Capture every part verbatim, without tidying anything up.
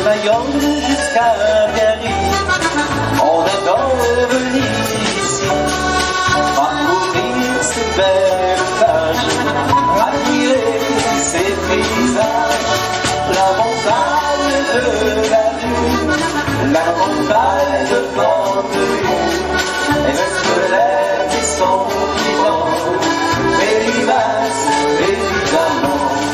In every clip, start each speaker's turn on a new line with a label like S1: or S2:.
S1: Bayonne jusqu'à Biarritz, on adore venir ici, parcourir ces belles plages, admirer ces paysages, la montagne de la lune, la montagne de Panthéon, et le soleil qui sont vivants, et l'immense évidemment.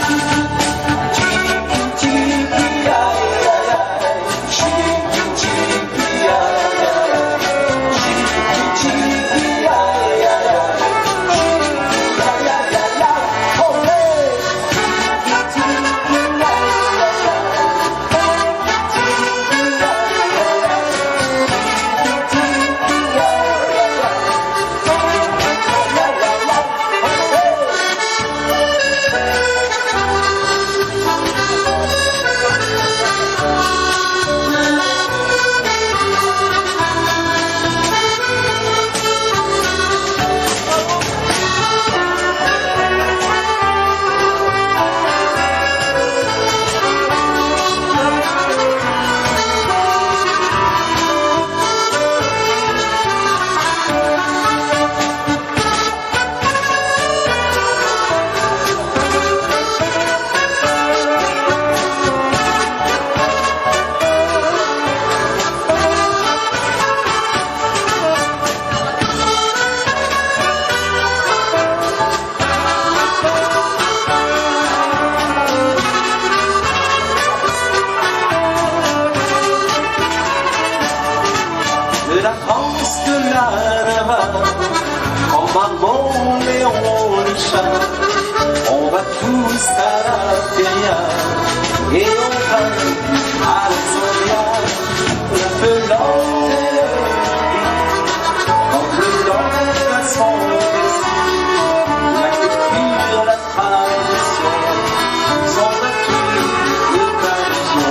S1: De la France, de la Navarre, en Barbon et en Richard, on va tous à la feria et on va à la Soria, la Felande et le riz, quand le temps passe son récit, la culture, la tradition, sont acquis de tradition.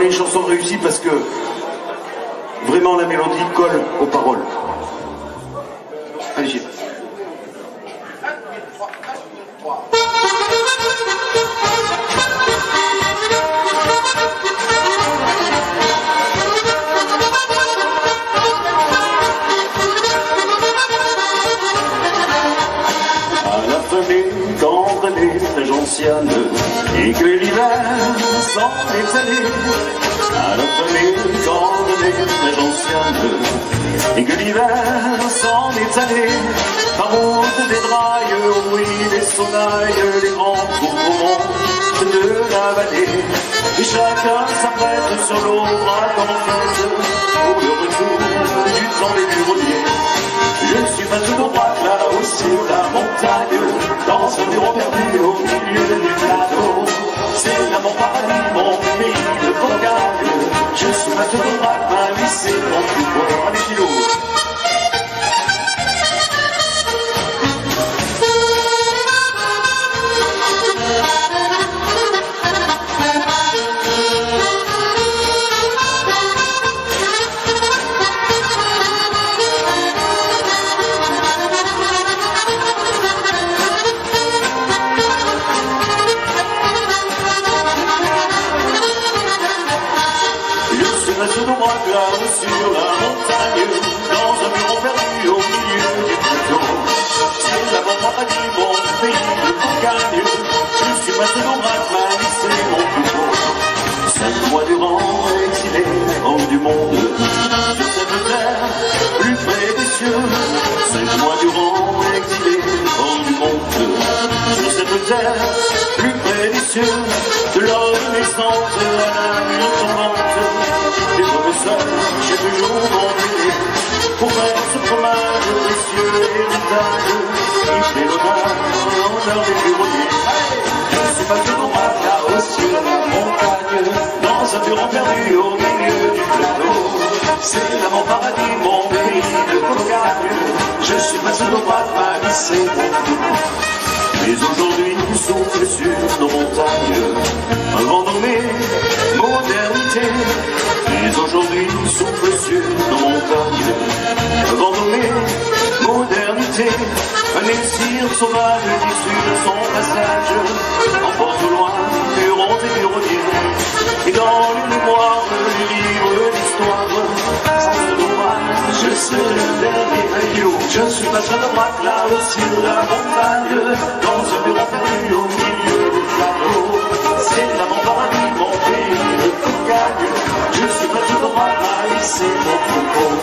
S2: une chanson réussie parce que vraiment la mélodie colle aux paroles. Allez, j'y vais.
S1: Quand les neiges anciennes et que l'hiver s'en est allé, à la famille quand les neiges anciennes et que l'hiver s'en est allé, par route des drailles, oui, des sonnailles, les grands tourments de la vallée, et chacun s'apprête sur l'autre à commencer pour le retour du temps des bureauliers. Je suis pas tout droit là-haut sur la montagne, dans un bureau perdu au milieu du plateau. C'est là mon paradis, mon pays de Bourgogne. Je suis pas tout droit, ma vie c'est mon plus beau. Allez, Gilot. Là-haut sur la montagne, dans un bureau perdu au milieu du plateau. C'est là mon paradis, mon pays de Bourgogne. Je suis passé dans ma famille, c'est mon plus beau. Cinq mois durant, exilé hors du monde, sur cette terre, plus près des cieux. Cinq mois durant, exilé hors du monde, sur cette terre, plus près des cieux. De l'homme naissante à la nuit tombante, des hommes seuls, j'ai toujours envie pour faire ce fromage précieux héritage qui fait l'honneur en l'heure des bureauliers. Je suis passé dans ma là sur la montagne, dans un bureau perdu au milieu du plateau. C'est là mon paradis, mon pays de Bourgogne. Je suis passé dans ma vie, c'est mon tour. Mais aujourd'hui, souffle sur nos montagnes un vent nommé modernité. Mais aujourd'hui, souffle sur nos montagnes un vent nommé modernité. Un élixir sauvage issu de son passage emporte au loin bureaux et bureauliers. Et dans les mémoires du livre d'histoire, sans ce dommage, je serai le dernier aïeux. Je suis passé de droite là-haut sur la montagne, dans un bureau perdu au milieu du plateau. C'est là mon paradis, mon pays de Bourgogne. Je suis passé de droite là, c'est mon troupeau.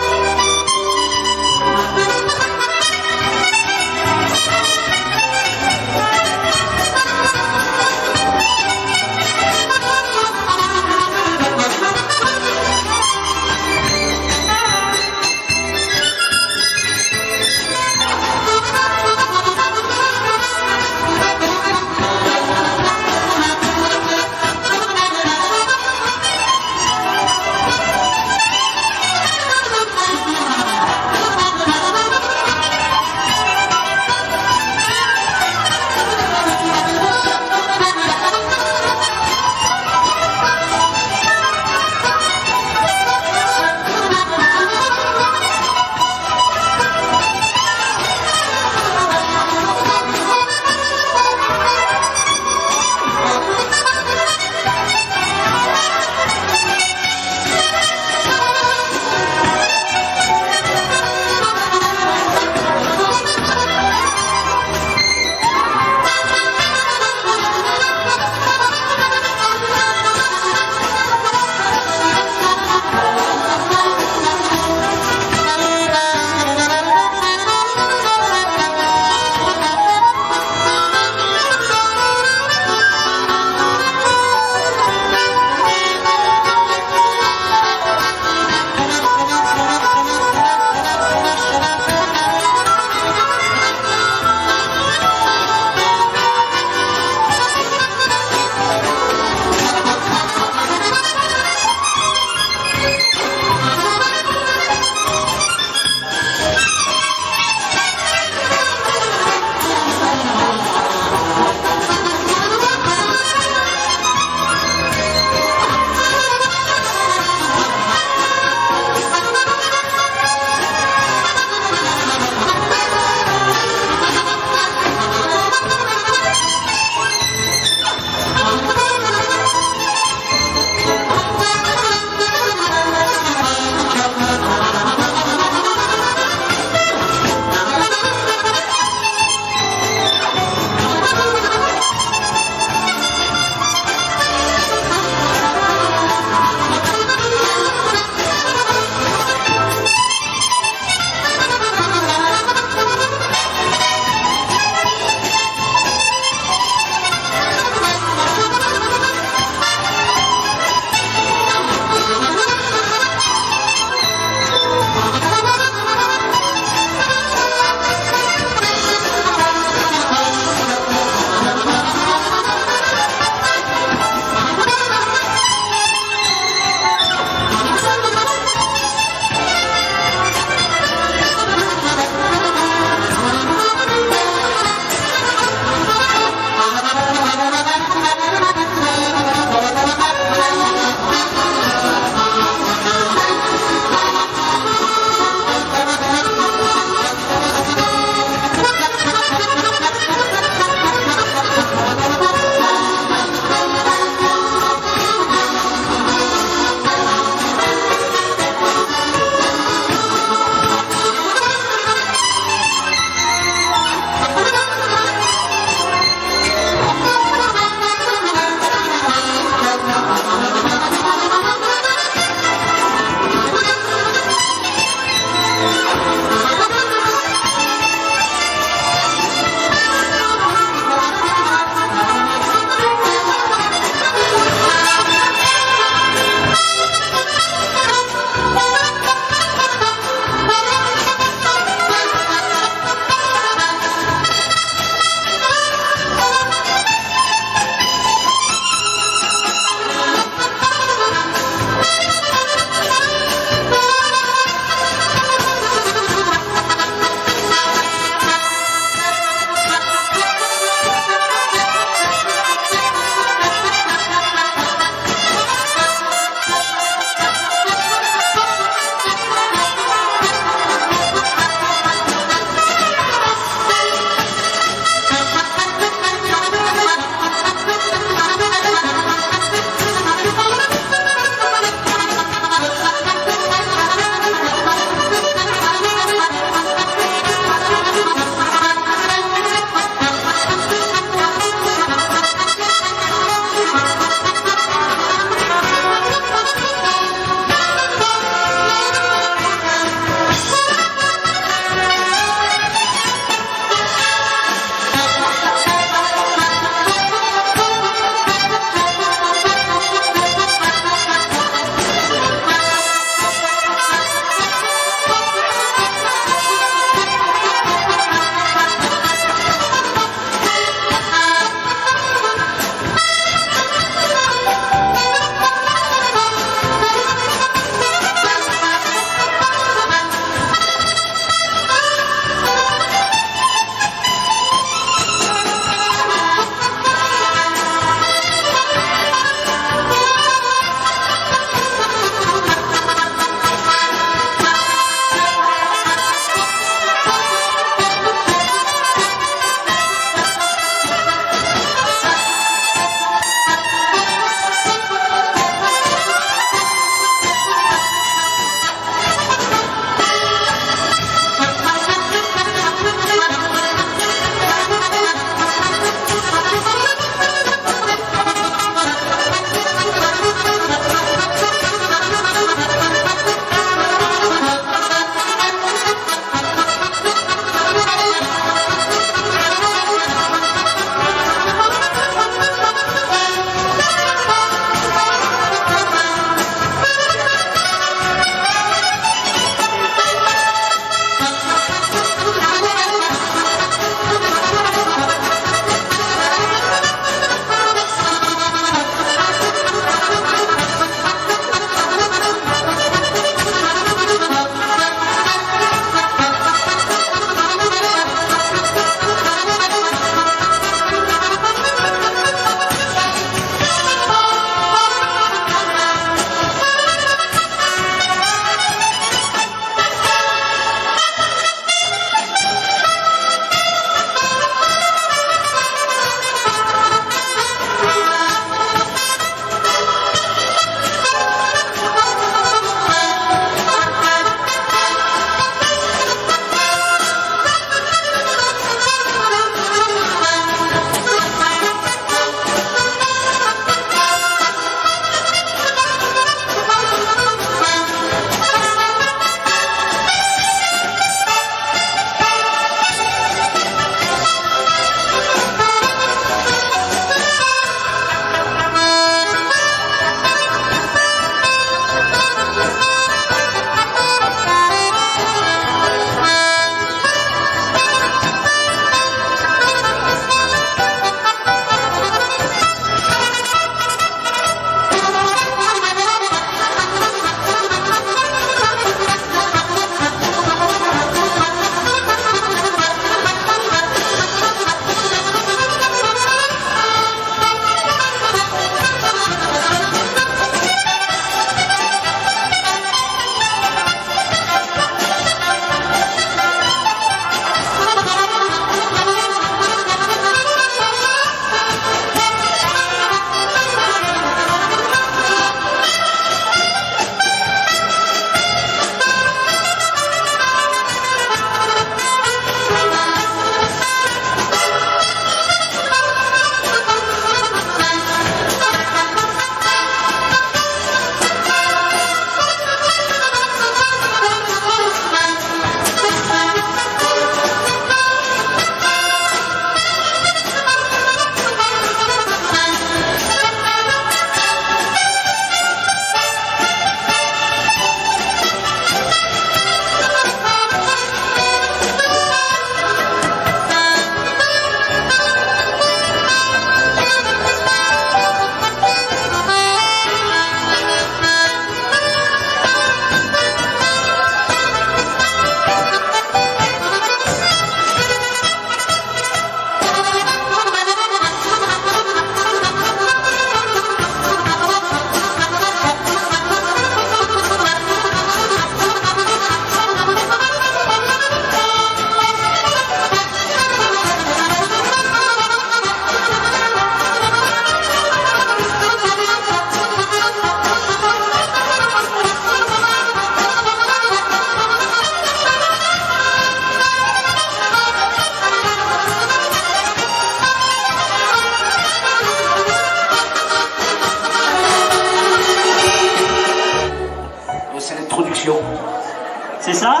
S3: C'est ça?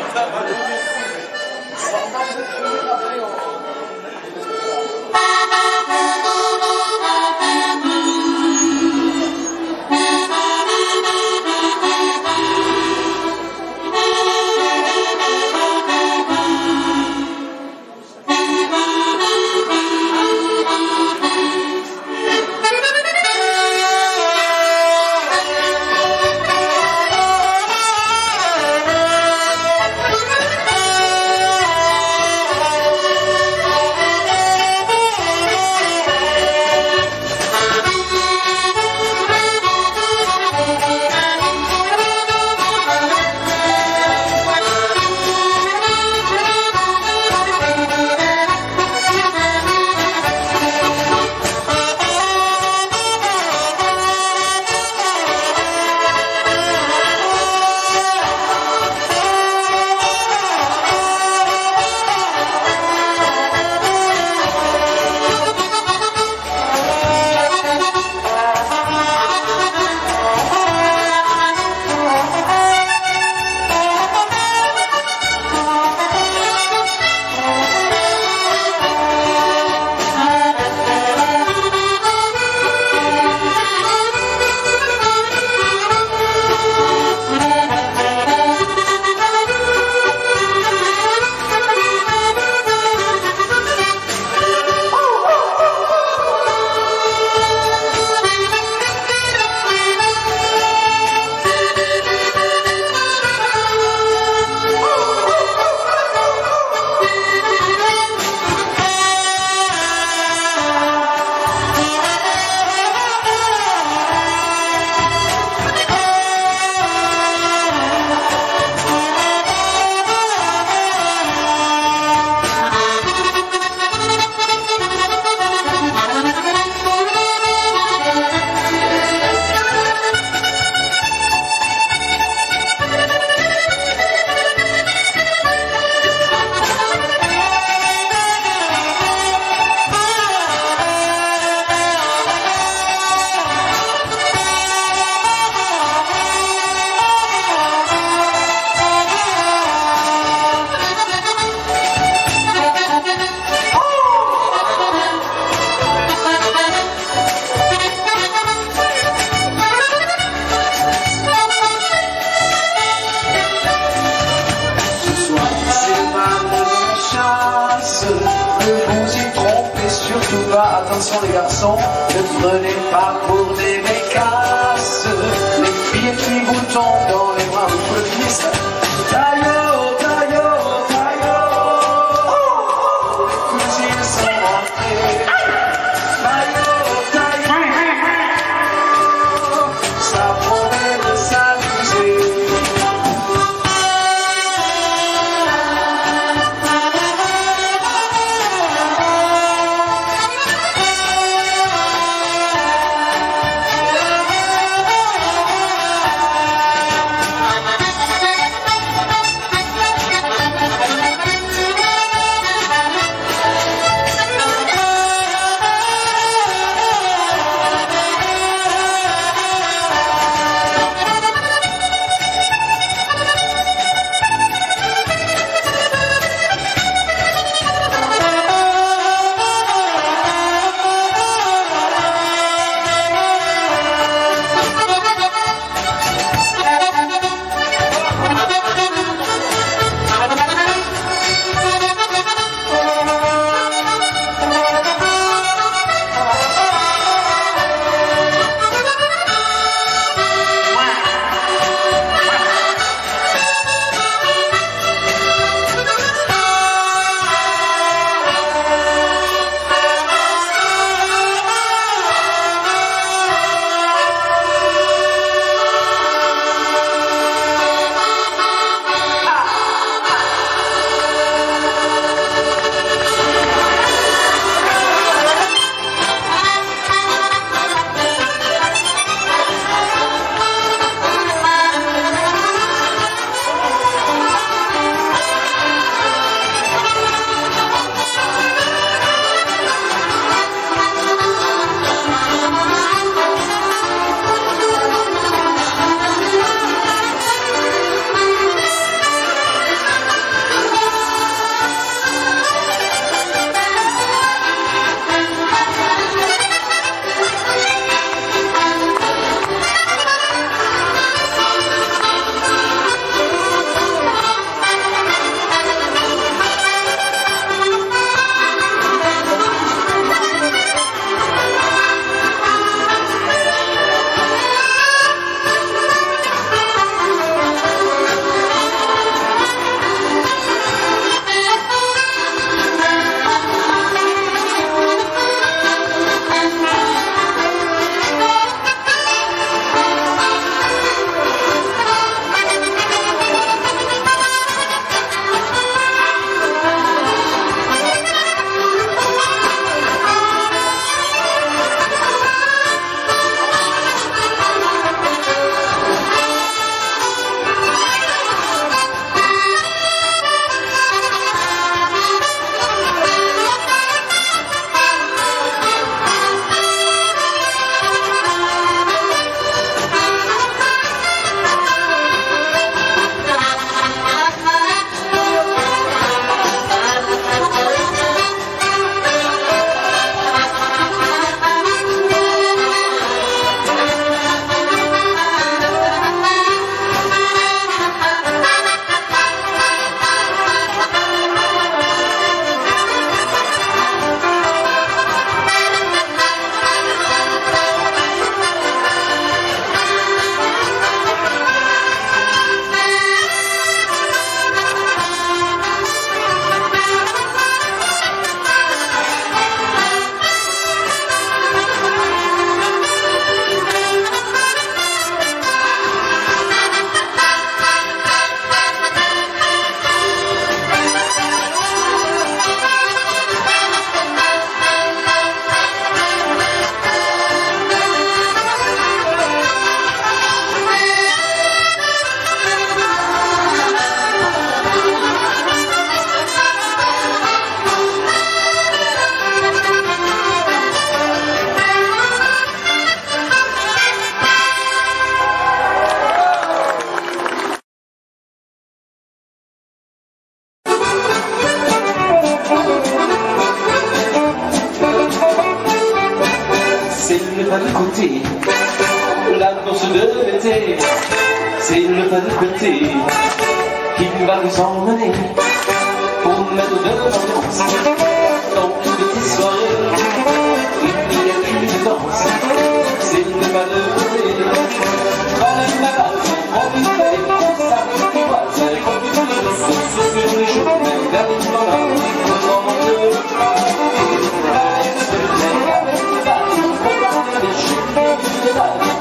S1: Attention les garçons, ne prenez pas pour des bécasses. Les filles qui vous tombent dans les bras, vous le fils. Taillot, taillot, taillot. Les fusils sont rentrés. Taillot, taillot. Ça promet de s'amuser. le pas de côté, la danse de l'été, c'est le pas de côté qui va nous emmener pour mettre de l'ambiance dans toutes les soirées. Il n'y a qu'une danse, c'est le pas de côté. Dans les magasins, on y fait des concerts, des voitures, des compagnies de sources sur les chemins, vers les volants, aux moments de avec des balles, pour garder les cheveux de balles.